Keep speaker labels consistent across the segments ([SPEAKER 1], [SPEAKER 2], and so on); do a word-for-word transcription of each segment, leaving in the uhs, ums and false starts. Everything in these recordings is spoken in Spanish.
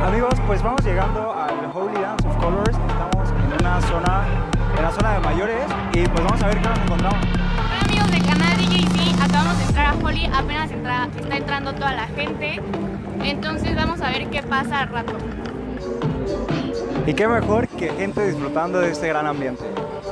[SPEAKER 1] Amigos, pues vamos llegando al Holy Dance of Colors. Estamos en una zona, en la zona de mayores y pues vamos a ver qué nos encontramos.
[SPEAKER 2] Hola amigos del canal D J C, acabamos de entrar a Holy, apenas entra, está entrando toda la gente, entonces vamos a ver qué pasa al rato.
[SPEAKER 1] Y qué mejor que gente disfrutando de este gran ambiente.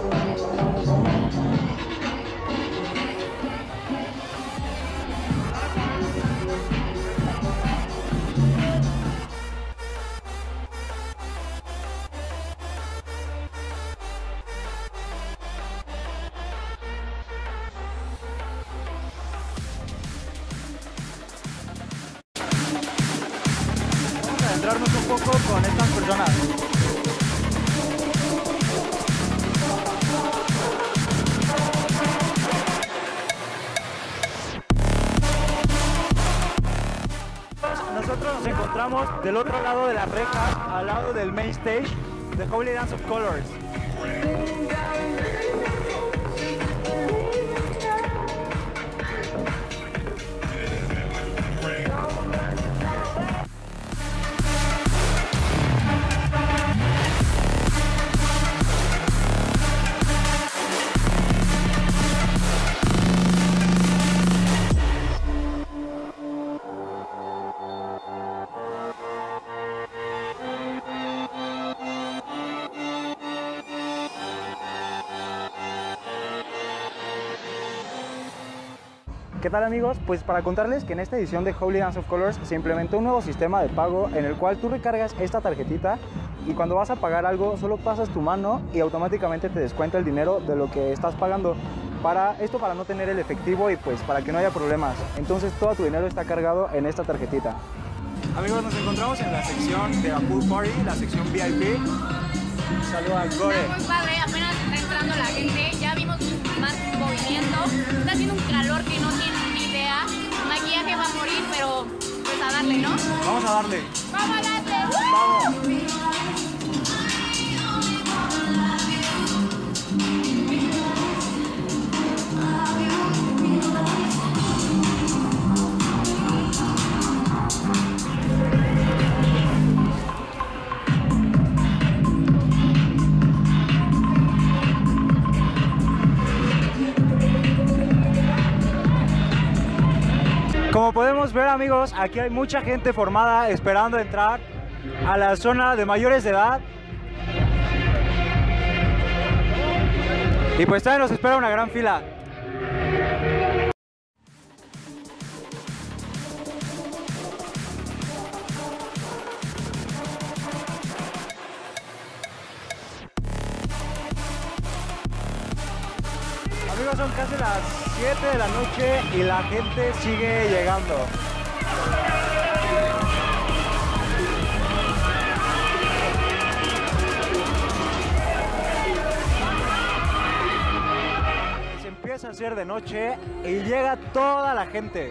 [SPEAKER 1] Vamos a adentrarnos un poco con estas personas. Nosotros nos encontramos del otro lado de las rejas, al lado del main stage de Holy Dance of Colors. ¿Qué tal amigos? Pues para contarles que en esta edición de Holy Dance of Colors se implementó un nuevo sistema de pago en el cual tú recargas esta tarjetita y cuando vas a pagar algo solo pasas tu mano y automáticamente te descuenta el dinero de lo que estás pagando. Para esto para no tener el efectivo y pues para que no haya problemas. Entonces todo tu dinero está cargado en esta tarjetita. Amigos, nos encontramos en la sección de la Pool Party, la sección V I P. Saludos al Gore.
[SPEAKER 2] Está muy padre, apenas está entrando la gente, ya vimos más movimiento, está haciendo un calor que no tienen ni idea, el maquillaje va a morir, pero pues a darle, ¿no?
[SPEAKER 1] Vamos a darle.
[SPEAKER 2] ¡Vamos a darle!
[SPEAKER 1] Vamos. Como podemos ver amigos, aquí hay mucha gente formada esperando entrar a la zona de mayores de edad. Y pues también nos espera una gran fila. Amigos, son casi las siete de la noche y la gente sigue llegando. Se empieza a hacer de noche y llega toda la gente.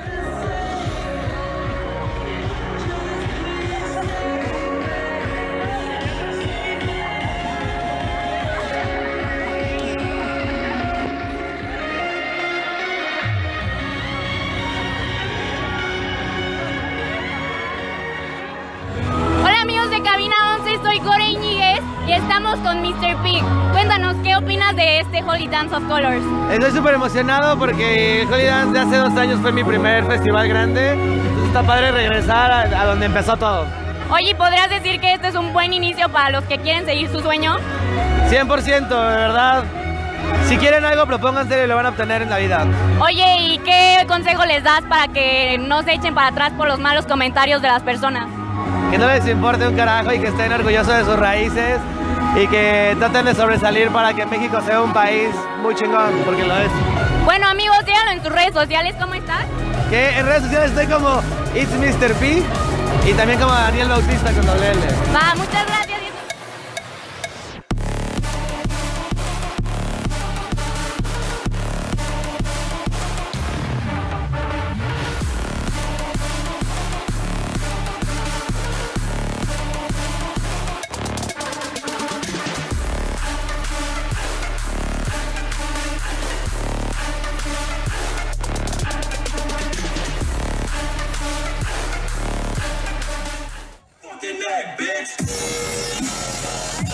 [SPEAKER 2] Soy Gore Iñiguez y estamos con mister Pig. Cuéntanos, ¿qué opinas de este Holy Dance of Colors?
[SPEAKER 3] Estoy súper emocionado porque el Holy Dance de hace dos años fue mi primer festival grande. Entonces está padre regresar a, a donde empezó todo.
[SPEAKER 2] Oye, ¿podrías decir que este es un buen inicio para los que quieren seguir su sueño?
[SPEAKER 3] cien por ciento, de verdad. Si quieren algo, propónganse y lo van a obtener en la vida.
[SPEAKER 2] Oye, ¿y qué consejo les das para que no se echen para atrás por los malos comentarios de las personas?
[SPEAKER 3] Que no les importe un carajo y que estén orgullosos de sus raíces y que traten de sobresalir para que México sea un país muy chingón, porque lo es.
[SPEAKER 2] Bueno amigos, síganlo en sus redes sociales, ¿cómo estás?
[SPEAKER 3] Que en redes sociales estoy como It's mister P y también como Daniel Bautista con doble L.
[SPEAKER 2] Va, muchas gracias.
[SPEAKER 4] bitch.